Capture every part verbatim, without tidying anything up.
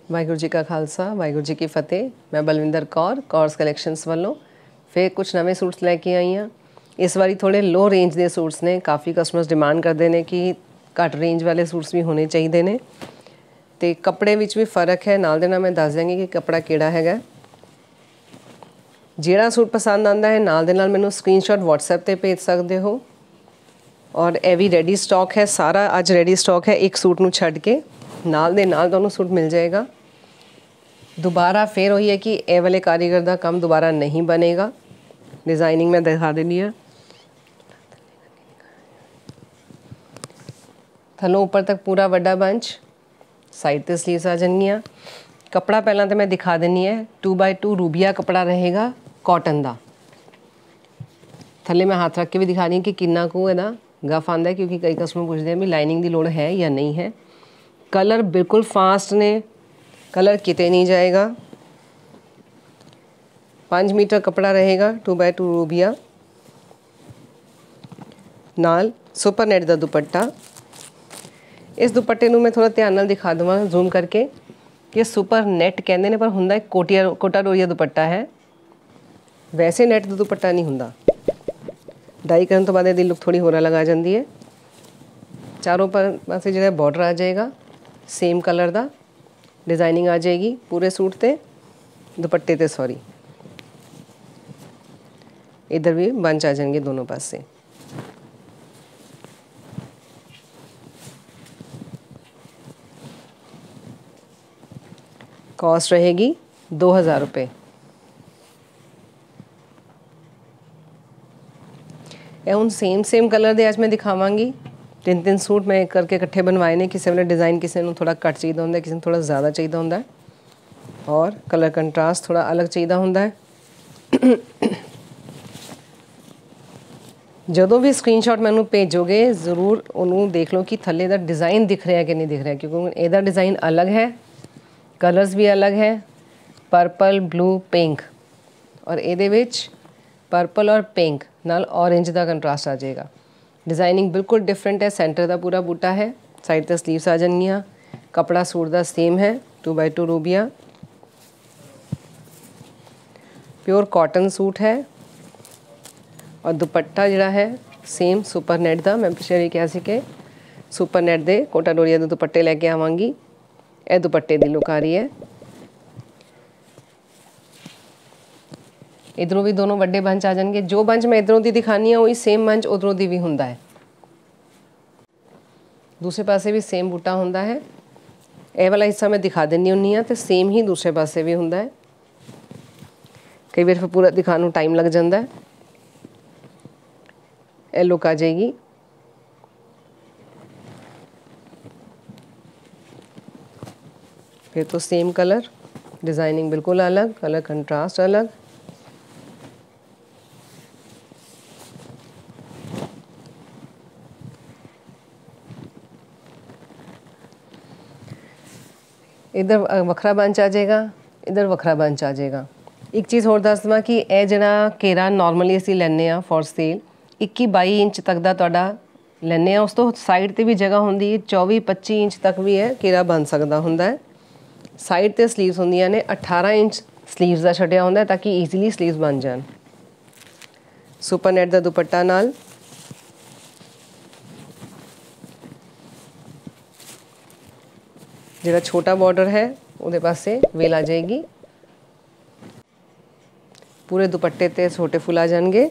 ਵਾਹਿਗੁਰੂ ਜੀ ਕਾ ਖਾਲਸਾ ਵਾਹਿਗੁਰੂ जी की फतेह। मैं बलविंदर कौर कौरस कलैक्शनस वालों फिर कुछ नवे सूट्स लैके आई हाँ। इस बारी थोड़े लो रेंज के सूट्स ने, काफ़ी कस्टमर्स डिमांड करते हैं कि घट रेंज वाले सूट्स भी होने चाहिए ने, तो कपड़े विच भी फर्क है। नाल दे नाल मैं दस देंगी कि कपड़ा किहड़ा हैगा। जिहड़ा सूट पसंद आता है नाल दे नाल मैनूं स्क्रीनशॉट व्हाट्सएप ते भेज सकते हो। और यह भी रेडी स्टॉक है, सारा अज रेडी स्टॉक है। एक सूट नूं छड्ड के नाल दे नाल तुहानूं सूट मिल जाएगा। दोबारा फिर वही है कि ए वाले कारीगर का काम दोबारा नहीं बनेगा। डिज़ाइनिंग मैं दिखा देनी है। थलों ऊपर तक पूरा वड्डा बंच, साइड ते स्लीव्स आ जाएंगियां। कपड़ा पहला तो मैं दिखा देनी है। टू बाय टू रूबिया कपड़ा रहेगा कॉटन का। थले मैं हाथ रख के भी दिखा रही हूँ कि किन्ना को इहदा गफ आंदा है, क्योंकि कई कस्टमर पूछते हैं भी लाइनिंग की लोड़ है या नहीं है। कलर बिल्कुल फास्ट ने, कलर किते नहीं जाएगा। पाँच मीटर कपड़ा रहेगा, टू बाय टू रूबिया नाल सुपर नेट का दुपट्टा। इस दुपट्टे नूं मैं थोड़ा ध्यान नाल दिखा देवां जूम करके कि सुपर नेट कहते हैं, पर हुंदा एक कोटिया कोटा डोरिया दुपट्टा है। वैसे नेट का दुपट्टा नहीं हुंदा। डाई करन तो बाद इहदी लुक थोड़ी होर अलग आ जाती है। चारों पर पासे जिहड़ा बॉर्डर आ जाएगा सेम कलर का, डिज़ाइनिंग आ जाएगी पूरे सूट ते, दुपट्टे ते सॉरी। इधर भी बंच आ जाएंगे दोनों पासे। कॉस्ट रहेगी दो हज़ार रुपये। ये हुण सेम सेम कलर दे अज मैं दिखावांगी। तीन तीन सूट मैं करके इकट्ठे बनवाए ने। किसी वाले डिज़ाइन किसी को थोड़ा घट चाहिए होंगे, किसी को थोड़ा ज़्यादा चाहिए होंगे, और कलर कंट्रास्ट थोड़ा अलग चाहिए होंगे है। जदों भी स्क्रीनशॉट मैनू भेजोगे जरूर उन्होंने देख लो कि थले का डिज़ाइन दिख रहा है कि नहीं दिख रहा है, क्योंकि यदा डिज़ाइन अलग है, कलर्स भी अलग है। पर्पल ब्लू पिंक, और ये पर्पल और पिंक नाल ऑरेंज का कंट्रास्ट आ जाएगा। डिज़ाइनिंग बिल्कुल डिफरेंट है। सेंटर का पूरा बूटा है, साइड तक स्लीव्स आ जाएंगियां। कपड़ा सूट का सेम है, टू बाय टू रूबिया प्योर कॉटन सूट है। और दुपट्टा जिहड़ा है सेम सुपर नेट का। मैं पिछले भी कहा सी कि सुपर नेट दे कोटा डोरिया दे दुपट्टे लैके आवांगी। यह दुपट्टे की लुक आ रही है। इधरों भी दोनों वड्डे बंच आ जाएंगे। जो बंच मैं इधरों की दिखानी है वही सेम बंच उधरों की भी हुंदा है। दूसरे पासे भी सेम बूटा हुंदा है। यह वाला हिस्सा मैं दिखा देनी हुन्नी हाँ, तो सेम ही दूसरे पासे भी हुंदा है। कई बार फिर पूरा दिखाने में टाइम लग जाता है। यह लुक आ जाएगी। फिर तो सेम कलर, डिज़ाइनिंग बिल्कुल अलग, कलर कंट्रास्ट अलग। इधर वखरा बंच आ जाएगा, इधर वखरा बंच आ जाएगा। एक चीज़ होर दस देवां कि यह जिहड़ा घेरा नॉर्मली असीं लैंदे आ फॉर सेल इक्की बाई इंच तक का तुहाडा लैंदे आ। उस तो साइड ते भी जगह होंदी है, चौबी पच्ची इंच तक भी है घेरा बन सकता हुंदा है। साइड ते स्लीव्स होंदियां ने अठारह इंच स्लीव्स का छड्डिया हुंदा है, ताकि ईजीली स्लीव्स बन जान। सुपर नेट का दुपट्टा नाल जिहड़ा छोटा बॉर्डर है उहदे पासे वेल आ जाएगी। पूरे दुपट्टे ते छोटे फुल आ जाएंगे।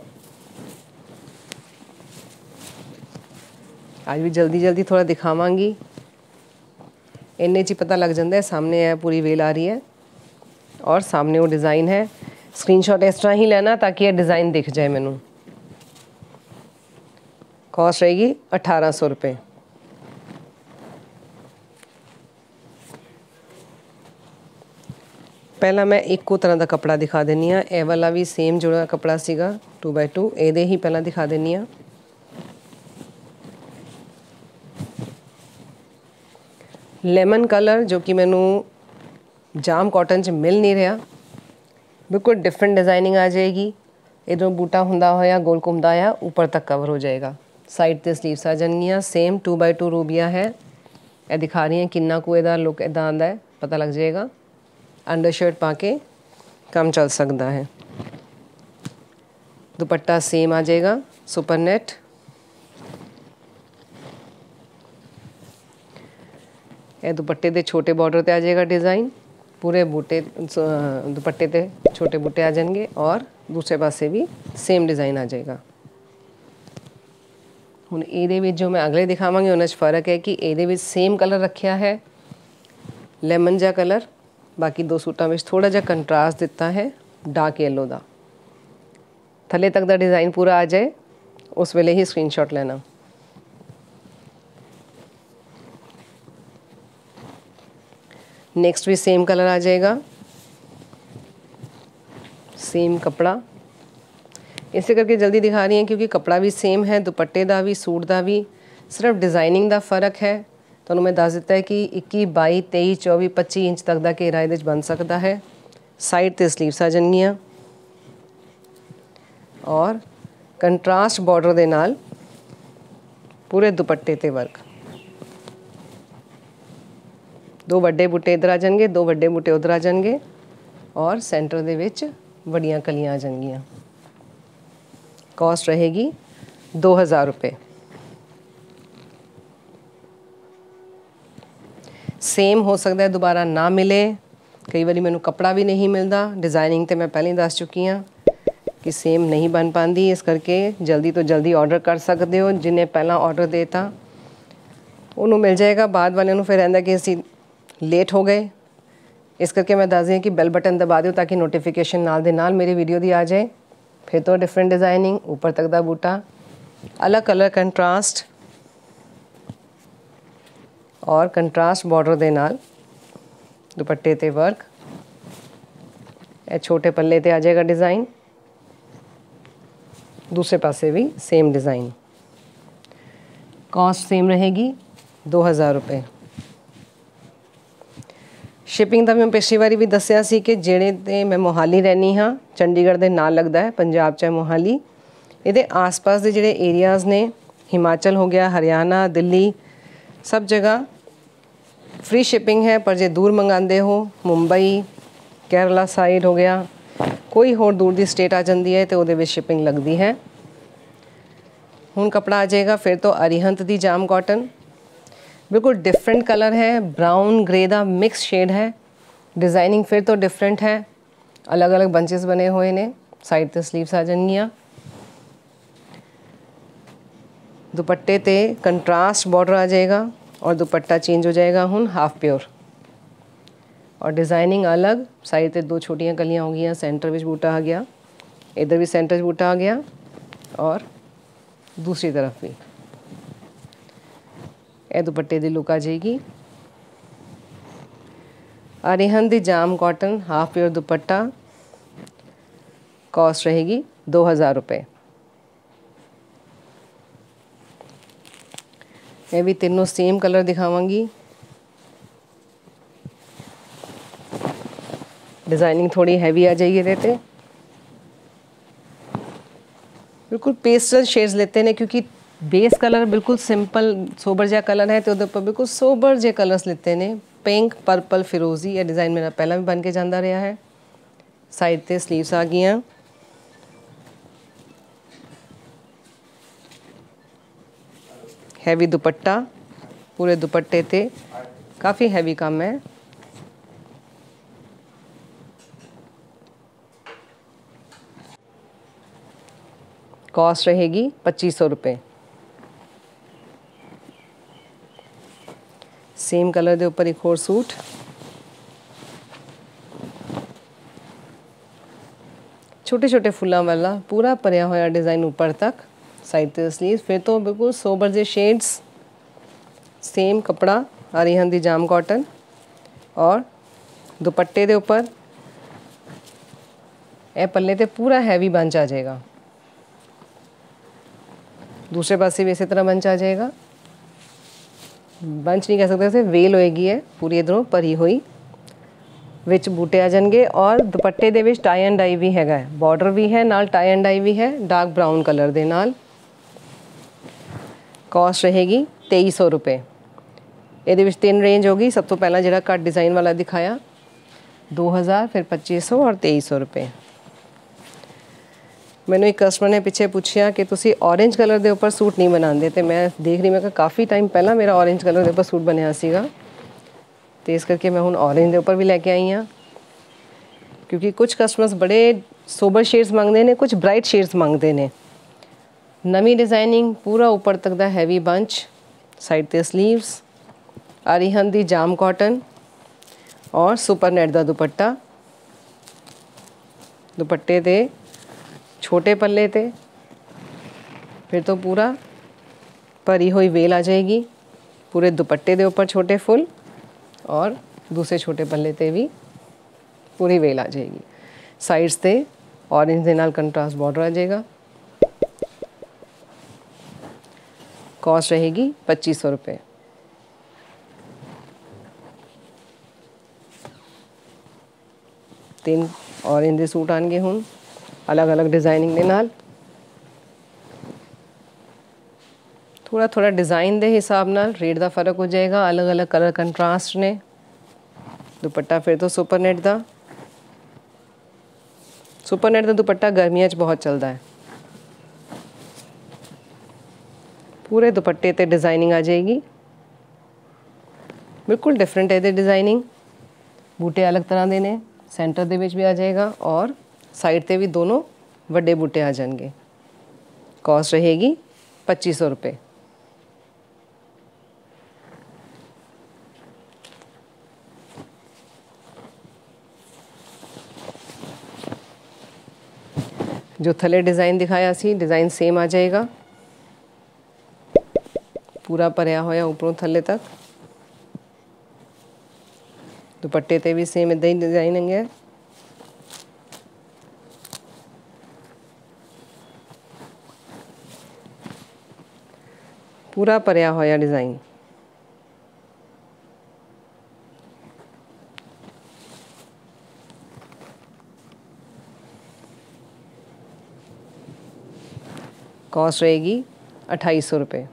आज भी जल्दी जल्दी थोड़ा दिखावांगी, इन्ने च पता लग जाता है। सामने है पूरी वेल आ रही है और सामने वो डिज़ाइन है। स्क्रीनशॉट इस तरह ही लेना ताकि ये डिज़ाइन दिख जाए मैनू। कॉस्ट रहेगी अठारह सौ रुपये। पहला मैं एको तरह का कपड़ा दिखा देनी हाँ। ए वाला भी सेम जो कपड़ा सीगा टू बाय टू, ये ही पहला दिखा देनी हाँ। लेमन कलर जो कि मैनू जाम कॉटन च मिल नहीं रहा, बिल्कुल डिफरेंट डिज़ाइनिंग आ जाएगी। इधरों बूटा हुंदा होया गोल घुमदा होया ऊपर तक कवर हो जाएगा। साइड ते स्लीव्स आ जाएंगियां। सेम टू बाय टू रूबिया है। ये दिखा रही हैं किन्ना को इहदा लुक इदां आंदा है। पता लग जाएगा। अंडर शर्ट पा के काम चल सकता है। दुपट्टा सेम आ जाएगा सुपर नेट। ਇਹ ਦੁਪੱਟੇ ਦੇ ਛੋਟੇ ਬਾਰਡਰ ਤੇ ਆ ਜਾਏਗਾ डिज़ाइन, पूरे बूटे दुपट्टे ते छोटे बूटे आ जाएंगे और दूसरे पासे भी सेम डिज़ाइन आ जाएगा। ਹੁਣ ਇਹਦੇ ਵਿੱਚ जो मैं अगले दिखावांगी उन्हें फ़र्क है कि ਇਹਦੇ ਵਿੱਚ सेम कलर रखा है लेमन जा कलर, बाकी दो सूटा में थोड़ा जा कंट्रास्ट दिता है डार्क येलो का। थले तक का डिज़ाइन पूरा आ जाए उस वेले ही स्क्रीनशॉट लेना। नेक्स्ट भी सेम कलर आ जाएगा, सेम कपड़ा। इसे करके जल्दी दिखा रही हैं क्योंकि कपड़ा भी सेम है, दुपट्टे का भी सूट का भी, सिर्फ डिज़ाइनिंग का फ़र्क है। तो मैं दस दिता है कि इक्की बाई तेई चौबी पच्ची इंच तक का घेरा ये बन सकता है। साइड ते स्लीव्स आ जाएंगियां और कंट्रास्ट बॉर्डर दे नाल पूरे दुपट्टे ते वर्क। दो वड्डे बूटे इधर आ जाएंगे, दो वड्डे बूटे उधर आ जाएंगे और सेंटर दे विच वड्डियां कलियां आ जाएंगियां। कॉस्ट रहेगी दो हज़ार रुपये। सेम हो सकता है दोबारा ना मिले, कई बार मैनू कपड़ा भी नहीं मिलता। डिज़ाइनिंग तो मैं पहले ही दस चुकी हाँ कि सेम नहीं बन पाती, इस करके जल्दी तो जल्दी ऑर्डर कर सकते हो। जिन्हें पहला ऑर्डर देता उन्होंने मिल जाएगा, बाद वाले नूं फिर रहिंदा कि असीं लेट हो गए। इस करके मैं दस दी कि बेल बटन दबा दो ताकि नोटिफिकेशन नाल दे नाल मेरी वीडियो दी आ जाए। फिर तो डिफरेंट डिज़ाइनिंग, ऊपर तक का बूटा, अलग कलर कंट्रास्ट और कंट्रास्ट बॉर्डर दे नाल दुपट्टे ते वर्क। ए छोटे पल्ले ते आ जाएगा डिज़ाइन, दूसरे पासे भी सेम डिज़ाइन। कॉस्ट सेम रहेगी दो हज़ार रुपये। शिपिंग का मैं पिछली बारी भी दसिया सी कि जेड़े ते मैं मोहाली रहनी हाँ, चंडीगढ़ दे नाल लगता है पंजाब चाहे मोहाली, ये आस पास के जेड़े एरियाज़ ने, हिमाचल हो गया, हरियाणा, दिल्ली, सब जगह फ्री शिपिंग है। पर जे दूर मंगाते हो, मुंबई केरला साइड हो गया, कोई होर दूर दी स्टेट आ जाती है तो वो शिपिंग लगती है। हुण कपड़ा आ जाएगा फिर तो अरिहंत दी जाम कॉटन, बिल्कुल डिफरेंट कलर है, ब्राउन ग्रे का मिक्स शेड है। डिज़ाइनिंग फिर तो डिफरेंट है, अलग अलग बंचेस बने हुए ने। साइड ते स्लीव्स आ जाएंगियां, दुपट्टे ते कंट्रास्ट बॉर्डर आ जाएगा और दुपट्टा चेंज हो जाएगा हुण हाफ प्योर और डिज़ाइनिंग अलग। साइड ते दो छोटियां कलियां हो गई, सेंटर में बूटा आ गया, इधर भी सेंटर बूटा आ गया और दूसरी तरफ भी। ए दुपट्टे की लुक आ जाएगी। अरिहंत दी जाम कॉटन हाफ प्योर दुपट्टा, कॉस्ट रहेगी दो हज़ार रुपये। मैं भी तीनों सेम कलर दिखावांगी। डिज़ाइनिंग थोड़ी हैवी आ जाएगी रहते, बिल्कुल पेस्टल शेड्स लेते हैं क्योंकि बेस कलर बिल्कुल सिंपल सोबर जहा कलर है तो उहदे उपर बिल्कुल सोबर जे कलर्स लेते हैं। पिंक, पर्पल, फिरोजी, यह डिज़ाइन मेरा पहला भी बन के जाता रहा है। साइड ते स्लीव्स आ गई, हैवी दुपट्टा, पूरे दुपट्टे ते काफ़ी हैवी काम है। कॉस्ट रहेगी पच्चीस सौ रुपये। सेम कलर के ऊपर एक और सूट, छोटे छोटे फुलों वाला पूरा भरिया हुआ डिज़ाइन ऊपर तक। साइड ते स्लीव फिर तो बिल्कुल सोबर जे शेड्स। सेम कपड़ा अरिहंत दी जाम कॉटन और दुपट्टे के ऊपर ए पल्ले ते पूरा हैवी बंच आ जाएगा। दूसरे पासे भी इसी तरह बंच आ जाएगा। बंच नहीं कह सकते इसे, वेल होएगी है पूरी इधरों भरी हुई, विच बूटे आ जाएंगे और दुपट्टे दे विच टाई एंड डाई भी हैगा, बॉर्डर भी है नाल टाई एंड डाई भी है डार्क ब्राउन कलर दे नाल। कॉस्ट रहेगी तेईस सौ रुपये। ਇਹਦੇ ਵਿੱਚ ਤਿੰਨ ਰੇਂਜ ਹੋਗੀ। ਸਭ ਤੋਂ ਪਹਿਲਾਂ ਜਿਹੜਾ ਕੱਟ ਡਿਜ਼ਾਈਨ ਵਾਲਾ ਦਿਖਾਇਆ दो हज़ार, फिर पच्चीस सौ और तेईस सौ रुपये। ਮੈਨੂੰ ਇੱਕ ਕਸਟਮਰ ਨੇ ਪਿੱਛੇ ਪੁੱਛਿਆ ਕਿ ਤੁਸੀਂ ਔਰੇਂਜ ਕਲਰ ਦੇ ਉੱਪਰ ਸੂਟ ਨਹੀਂ ਬਣਾਉਂਦੇ, ਤੇ ਮੈਂ ਦੇਖ ਰਹੀ ਮੈਂ ਕਿ ਕਾਫੀ ਟਾਈਮ ਪਹਿਲਾਂ ਮੇਰਾ ਔਰੇਂਜ ਕਲਰ ਦੇ ਉੱਪਰ ਸੂਟ ਬਣਿਆ ਸੀਗਾ, ਤੇ ਇਸ ਕਰਕੇ ਮੈਂ ਹੁਣ ਔਰੇਂਜ ਦੇ ਉੱਪਰ ਵੀ ਲੈ ਕੇ ਆਈ ਹਾਂ, ਕਿਉਂਕਿ ਕੁਝ ਕਸਟਮਰਸ ਬੜੇ ਸੋਬਰ ਸ਼ੇਡਸ ਮੰਗਦੇ ਨੇ, ਕੁਝ ਬ੍ਰਾਈਟ ਸ਼ੇਡਸ ਮੰਗਦੇ ਨੇ। ਨਵੀਂ ਡਿਜ਼ਾਈਨਿੰਗ, ਪੂਰਾ ਉੱਪਰ ਤੱਕ ਦਾ ਹੈਵੀ ਬੰਚ, ਸਾਈਡ ਤੇ ਸਲੀਵਸ, ਅਰੀਹਨ ਦੀ ਜਾਮ ਕਾਟਨ और सुपर नेट का दुपट्टा। दुपट्टे दे छोटे पल्ले ते फिर तो पूरा भरी हुई वेल आ जाएगी, पूरे दुपट्टे दे ऊपर छोटे फुल और दूसरे छोटे पल्ले ते भी पूरी वेल आ जाएगी। साइड्स ते ऑरेंज दे नाल कंट्रास्ट बॉर्डर आ जाएगा। कॉस्ट रहेगी पच्चीस सौ रुपये। तीन ऑरेंज दे सूट आएंगे हुण अलग अलग डिज़ाइनिंग दे नाल। थोड़ा थोड़ा डिज़ाइन दे हिसाब नाल रेट का फर्क हो जाएगा। अलग अलग कलर कंट्रास्ट ने। दुपट्टा फिर तो सुपर नेट का सुपर नेट का दुपट्टा गर्मियों च बहुत चलता है। पूरे दुपट्टे ते डिज़ाइनिंग आ जाएगी, बिल्कुल डिफरेंट है। डिज़ाइनिंग बूटे अलग तरह के ने, सेंटर दे विच भी आ जाएगा और साइड ते भी दोनों वड्डे बूटे आ जाएंगे। कॉस्ट रहेगी पच्चीस सौ रुपये। जो थले डिज़ाइन दिखाया सी, डिज़ाइन सेम आ जाएगा, पूरा भरिया होया ऊपरों थले तक। दुपट्टे ते भी सेम इदा ही डिजाइनिंग है। पूरा भरिया होया डिज़ाइन। कॉस्ट रहेगी अट्ठाईस सौ रुपये।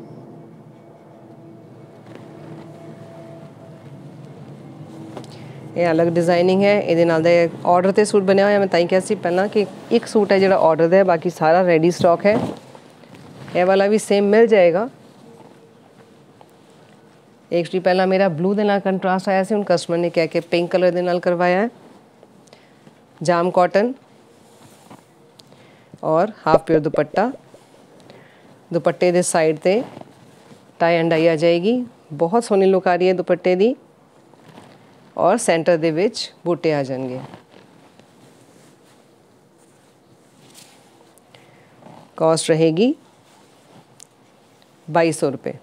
ये अलग डिज़ाइनिंग है। ये नाल दे ऑर्डर ते सूट बनया होया। मैं ताई कहा सी पहला कि एक सूट है जो ऑर्डर दे, बाकी सारा रेडी स्टॉक है। ये वाला भी सेम मिल जाएगा। एक जी पहला मेरा ब्लू दे नाल कंट्रास्ट आया सी, हुण कस्टमर ने कह के पिंक कलर दे नाल करवाया है। जाम कॉटन और हाफ प्योर दुपट्टा। दुपट्टे दे साइड ते टाई एंड डाई आ जाएगी। बहुत सोहनी लुक आ रही है दुपट्टे दी और सेंटर दे विच बूटे आ जाएंगे। कॉस्ट रहेगी बाईस सौ रुपये।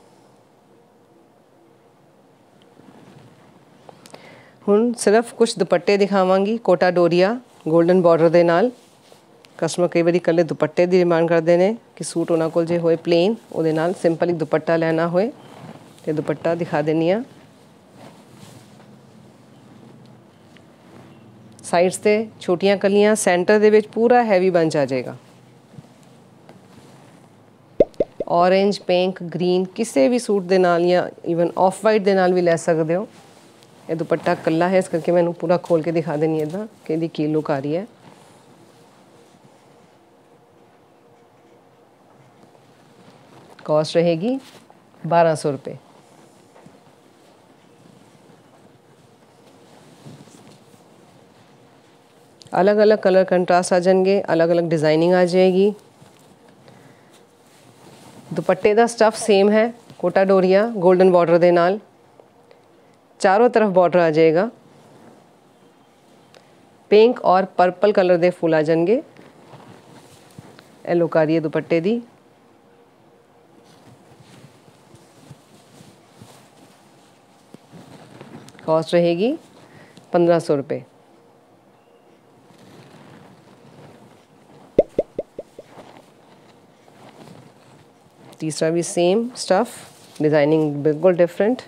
हुण सिर्फ कुछ दुपट्टे दिखावांगी कोटा डोरिया गोल्डन बॉर्डर दे नाल। कस्टमर कई बारी कल्ले दुपट्टे की डिमांड करते हैं कि सूट उन्होंने कोल जे होए प्लेन, उहदे नाल सिंपल एक दुपट्टा लेना होए तो दुपट्टा दिखा देनी आ। साइड्स ते छोटियां कलियां, सेंटर दे विच पूरा हैवी बंच आ जाएगा। ऑरेंज, पिंक, ग्रीन किसी भी सूट दे नाल या ईवन ऑफ वाइट दे नाल भी ले सकते हो। ये दुपट्टा कला है, इस करके मैंने पूरा खोल के दिखा देनी है इदा कि इहदी की लुक आ रही है। कॉस्ट रहेगी बारह सौ रुपये। अलग अलग कलर कंट्रास्ट आ जाएंगे, अलग अलग डिज़ाइनिंग आ जाएगी। दुपट्टे का स्टफ सेम है, कोटा डोरिया गोल्डन बॉर्डर दे नाल, चारों तरफ बॉर्डर आ जाएगा। पिंक और पर्पल कलर दे फुल आ जाएंगे। ए लुक आ रही है दुपट्टे दी। कॉस्ट रहेगी पंद्रह सौ रुपये। तीसरा भी सेम स्टफ, डिज़ाइनिंग बिल्कुल डिफरेंट।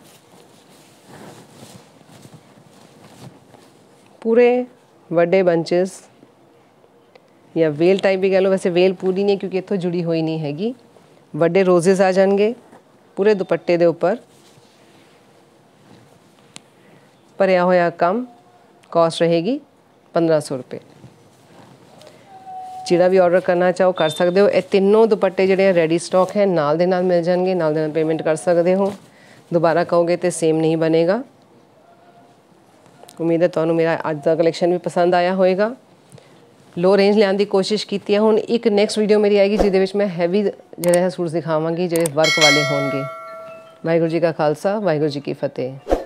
पूरे वड्डे बंचेस या वेल टाइप भी कह लो, वैसे वेल पूरी नहीं क्योंकि इतों जुड़ी हुई नहीं हैगी। वड्डे रोजेस आ जाएंगे पूरे दुपट्टे दे ऊपर। ਭਰਿਆ ਹੋਇਆ ਕੰਮ, कॉस्ट रहेगी पंद्रह सौ रुपये। ਜਿਹੜਾ ਵੀ ਆਰਡਰ ਕਰਨਾ ਚਾਹੋ ਕਰ ਸਕਦੇ ਹੋ। ਇਹ ਤਿੰਨੋਂ ਦੁਪੱਟੇ ਜਿਹੜੇ ਰੈਡੀ ਸਟਾਕ ਹੈ, ਨਾਲ ਦੇ ਨਾਲ ਮਿਲ ਜਾਣਗੇ, ਨਾਲ ਦੇ ਨਾਲ ਪੇਮੈਂਟ ਕਰ ਸਕਦੇ ਹੋ। ਦੁਬਾਰਾ ਕਹੋਗੇ ਤੇ ਸੇਮ ਨਹੀਂ ਬਣੇਗਾ। ਉਮੀਦ ਹੈ ਤੁਹਾਨੂੰ ਮੇਰਾ ਅੱਜ ਦਾ ਕਲੈਕਸ਼ਨ ਵੀ ਪਸੰਦ ਆਇਆ ਹੋਵੇਗਾ। लो रेंज लियान की कोशिश की है। हुण एक नैक्सट वीडियो मेरी आएगी जिहदे विच मैं हैवी जिहड़े सूट दिखावांगी जिहड़े वर्क वाले होणगे। वाहिगुरू जी का खालसा, वाहिगुरू जी की फतेह।